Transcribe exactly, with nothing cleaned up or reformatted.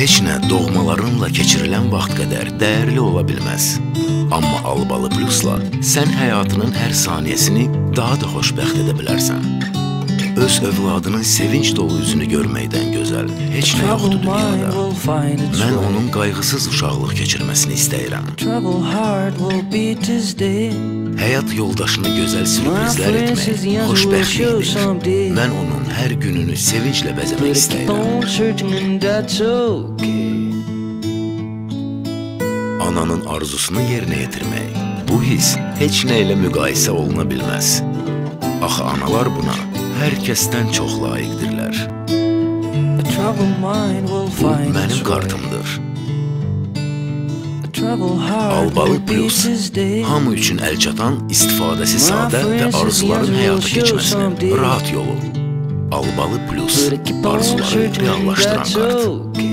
Heç nə doğmalarınla keçirilən vaxt qədər dəyərli ola bilməz. Amma Albalı Plusla sən həyatının hər saniyəsini daha da xoşbəxt edə bilərsən. Öz övladının sevinç dolu üzünü görməkdən gözəl heç nə yoxdur dünyada. Mən onun qayğısız uşaqlıq keçirməsini istəyirəm. Həyat yoldaşını gözəl sürprizlər etmək xoşbəxtlikdir. Mən onun hər gününü sevinclə bəzəmək istəyirəm. Ananın arzusunu yerinə yetirmək, bu his heç nə ilə müqayisə oluna bilməz. Axı analar buna hər kəsdən çox layiqdirlər. Bu mənim kartımdır. Albalı Plus, hamı üçün əlçatan, istifadəsi sadə və arzuların həyata keçməsinin rahat yolu. Albalı Plus, arzuları reallaşdıran kart.